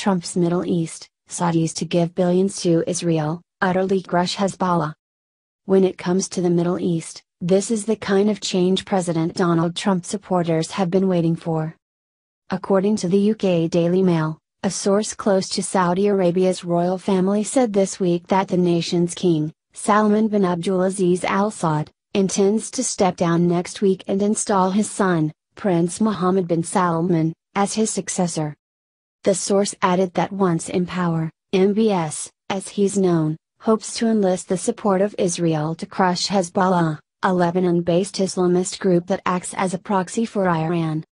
Trump's Middle East, Saudis to give billions to Israel, utterly crush Hezbollah. When it comes to the Middle East, this is the kind of change President Donald Trump supporters have been waiting for. According to the UK Daily Mail, a source close to Saudi Arabia's royal family said this week that the nation's king, Salman bin Abdulaziz Al Saud, intends to step down next week and install his son, Prince Mohammed bin Salman, as his successor. The source added that once in power, MBS, as he's known, hopes to enlist the support of Israel to crush Hezbollah, a Lebanon-based Islamist group that acts as a proxy for Iran.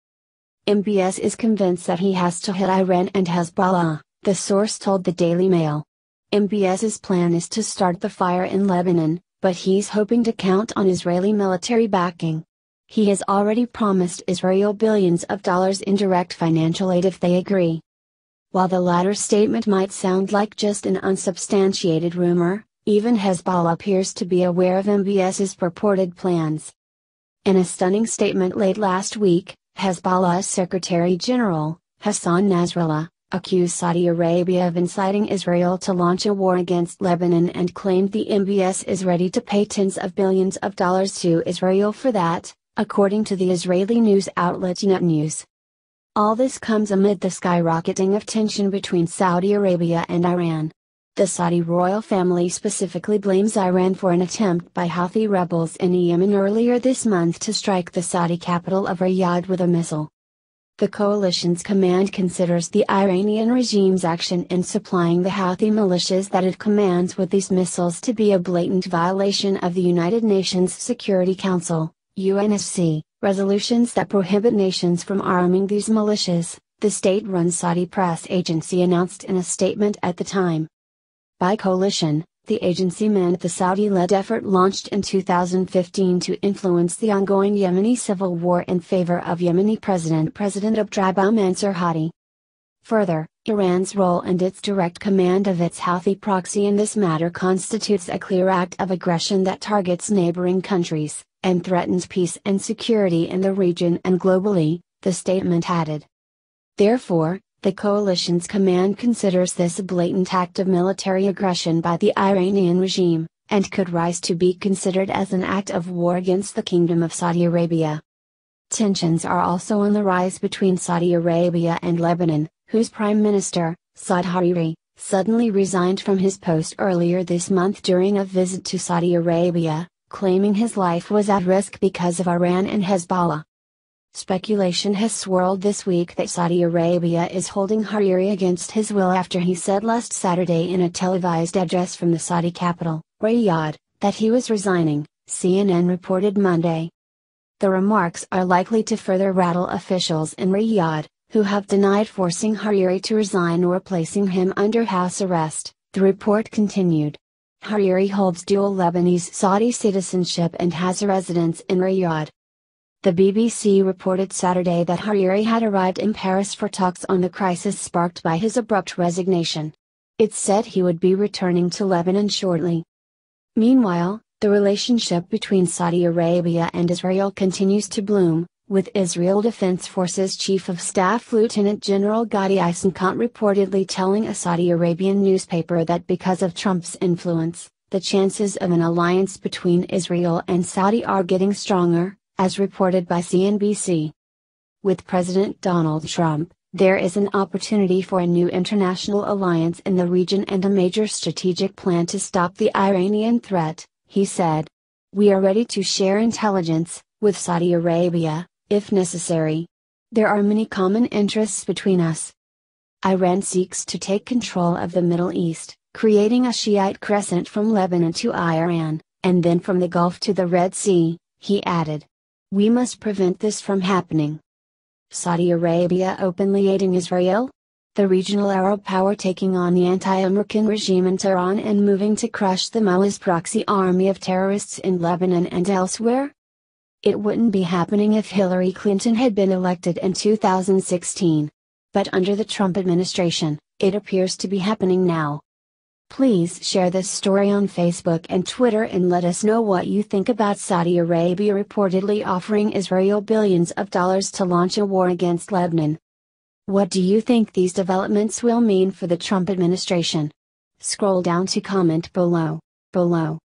MBS is convinced that he has to hit Iran and Hezbollah, the source told the Daily Mail. MBS's plan is to start the fire in Lebanon, but he's hoping to count on Israeli military backing. He has already promised Israel billions of dollars in direct financial aid if they agree. While the latter statement might sound like just an unsubstantiated rumor, even Hezbollah appears to be aware of MBS's purported plans. In a stunning statement late last week, Hezbollah's Secretary General, Hassan Nasrallah, accused Saudi Arabia of inciting Israel to launch a war against Lebanon and claimed the MBS is ready to pay tens of billions of dollars to Israel for that, according to the Israeli news outlet Net News. All this comes amid the skyrocketing of tension between Saudi Arabia and Iran. The Saudi royal family specifically blames Iran for an attempt by Houthi rebels in Yemen earlier this month to strike the Saudi capital of Riyadh with a missile. The coalition's command considers the Iranian regime's action in supplying the Houthi militias that it commands with these missiles to be a blatant violation of the United Nations Security Council, UNSC, resolutions that prohibit nations from arming these militias, the state-run Saudi press agency announced in a statement at the time. By coalition, the agency meant the Saudi-led effort launched in 2015 to influence the ongoing Yemeni civil war in favor of Yemeni President Abdrabbuh Mansur Hadi. Further, Iran's role and its direct command of its Houthi proxy in this matter constitutes a clear act of aggression that targets neighboring countries, and threatens peace and security in the region and globally, the statement added. Therefore, the coalition's command considers this a blatant act of military aggression by the Iranian regime, and could rise to be considered as an act of war against the Kingdom of Saudi Arabia. Tensions are also on the rise between Saudi Arabia and Lebanon, whose Prime Minister, Saad Hariri, suddenly resigned from his post earlier this month during a visit to Saudi Arabia, claiming his life was at risk because of Iran and Hezbollah. Speculation has swirled this week that Saudi Arabia is holding Hariri against his will after he said last Saturday in a televised address from the Saudi capital, Riyadh, that he was resigning, CNN reported Monday. The remarks are likely to further rattle officials in Riyadh, who have denied forcing Hariri to resign or placing him under house arrest, the report continued. Hariri holds dual Lebanese-Saudi citizenship and has a residence in Riyadh. The BBC reported Saturday that Hariri had arrived in Paris for talks on the crisis sparked by his abrupt resignation. It said he would be returning to Lebanon shortly. Meanwhile, the relationship between Saudi Arabia and Israel continues to bloom, with Israel Defense Forces Chief of Staff Lieutenant General Gadi Eisenkot reportedly telling a Saudi Arabian newspaper that because of Trump's influence, the chances of an alliance between Israel and Saudi are getting stronger, as reported by CNBC. With President Donald Trump, there is an opportunity for a new international alliance in the region and a major strategic plan to stop the Iranian threat, he said. We are ready to share intelligence with Saudi Arabia, if necessary. There are many common interests between us. Iran seeks to take control of the Middle East, creating a Shiite crescent from Lebanon to Iran, and then from the Gulf to the Red Sea, he added. We must prevent this from happening. Saudi Arabia openly aiding Israel? The regional Arab power taking on the anti-American regime in Tehran and moving to crush the Mullah's proxy army of terrorists in Lebanon and elsewhere? It wouldn't be happening if Hillary Clinton had been elected in 2016. But under the Trump administration, it appears to be happening now. Please share this story on Facebook and Twitter and let us know what you think about Saudi Arabia reportedly offering Israel billions of dollars to launch a war against Lebanon. What do you think these developments will mean for the Trump administration? Scroll down to comment below.